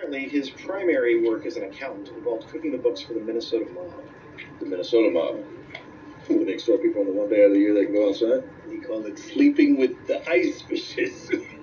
Apparently, his primary work as an accountant involved cooking the books for the Minnesota mob. The Minnesota mob? Who, they extort people on the one day of the year they can go outside? He called it sleeping with the ice fishes.